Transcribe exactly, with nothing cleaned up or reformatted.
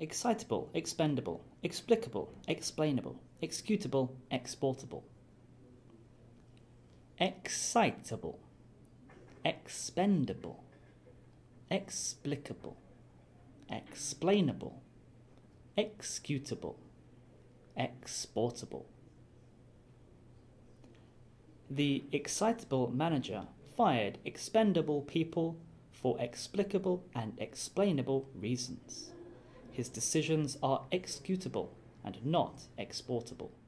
excitable, expendable, explicable, explainable, executable, exportable. Excitable, expendable, explicable, explainable, executable, exportable. The excitable manager fired expendable people for explicable and explainable reasons. His decisions are executable and not exportable.